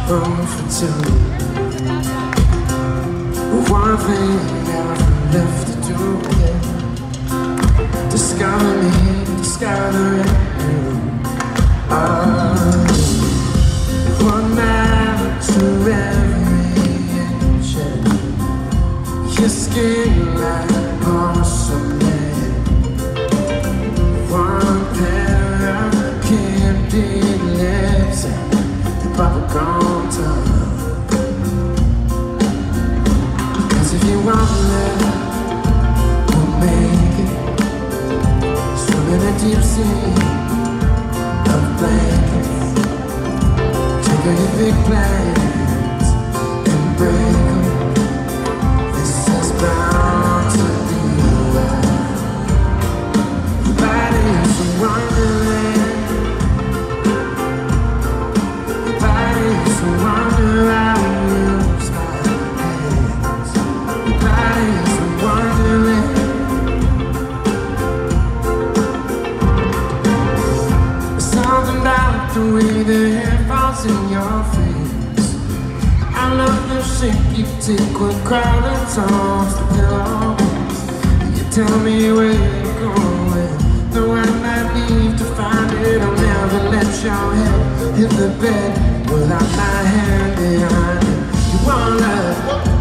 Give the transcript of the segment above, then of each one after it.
room for two. One thing I've left to do, yeah. Discover me, discovering you. One man to every inch. Your skin like porcelain. One pair of candy lips and your bubblegum tongue. Cause if you want love, we'll make it. Swim in a deep sea of blankets. Take all your big plans and break them. This is bound to be alright. Your body's a wonderland. Your body's a wonder. I use my hands. Your body's a wonderland. There's something about the way the hair falls in your face. I love the shape you take when crowding songs the pillow. You tell me where you're going, though I might need to find it. I'll never let your head hit the bed without my hand behind it. You want love,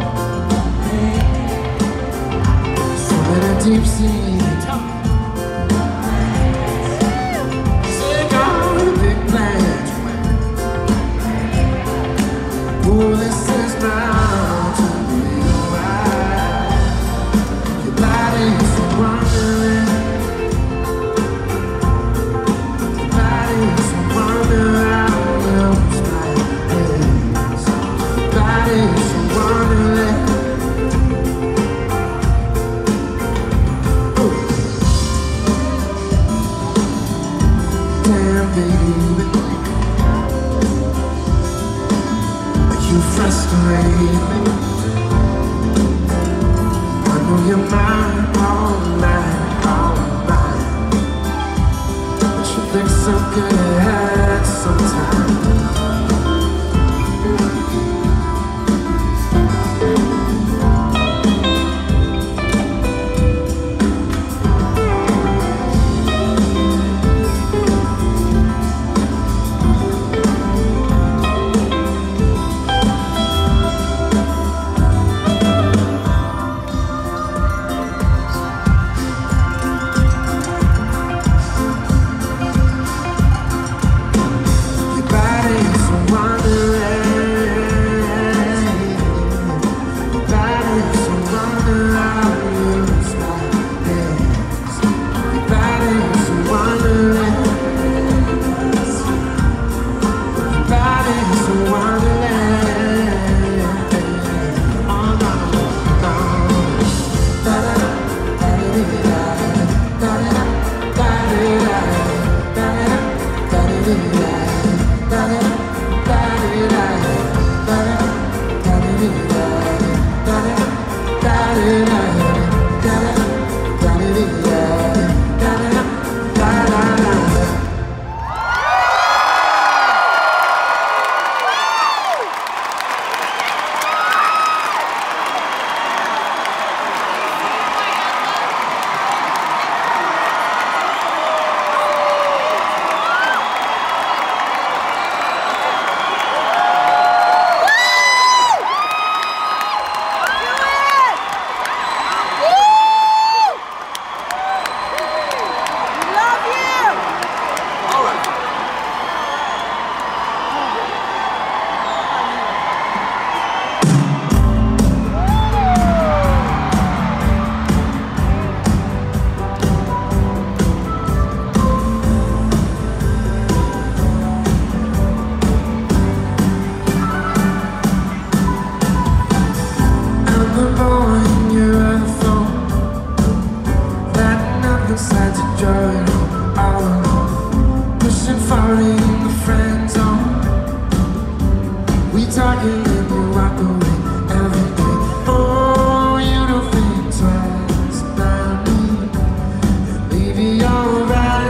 swim in a deep sea. Take all your big plans. Oh, this is bound to be alright. Your body's a wonderland. Your body's a wonder. I lose my hands. Your body's a wonderland. Ooh. Damn, baby, you frustrate me. I know you're mine all night, all night. But you look so good sometimes.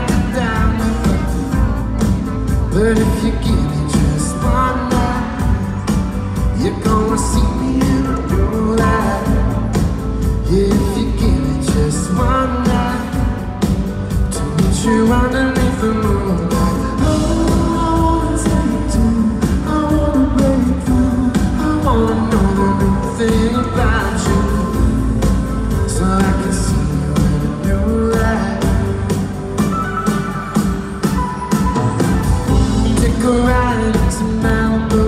But if you give me just one night, you underneath the moonlight. Oh, I wanna take you, I wanna break through, I wanna know everything about you, so I can see you in a new light. Take a ride into Malibu.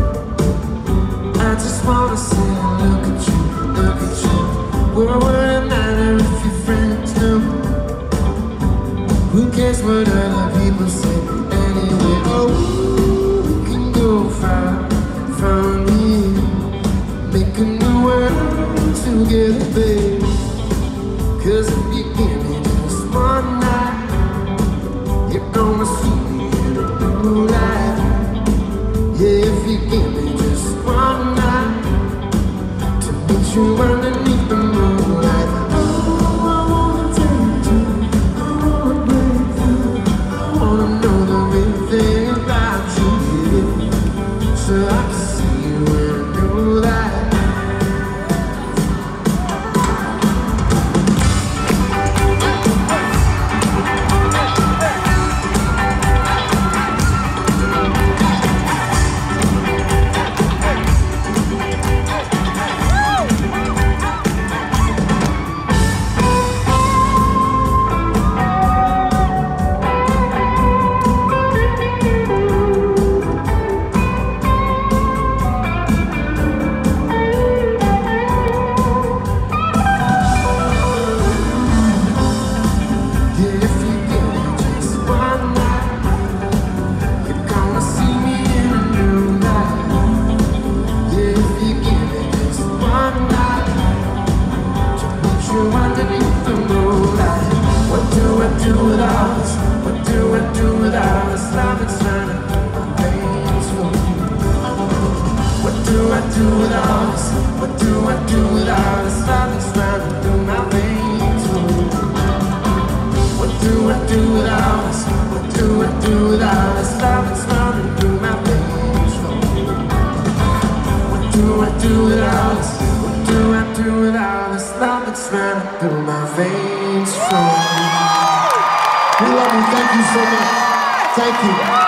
I just wanna sit and look at you, look at you. What would it matter if your friends knew? Who cares what other people say anyway? Oh, we can go far from here, make a new world together, babe. 'Cause if you give me just one night, you're gonna see me in a new light. Yeah, if you give me just one night to meet you underneath the moonlight. Oh, I wanna take you, I wanna break through, I wanna know everything about you, yeah, so I can see you in a new light. Through my veins from. We love you, thank you so much. Thank you.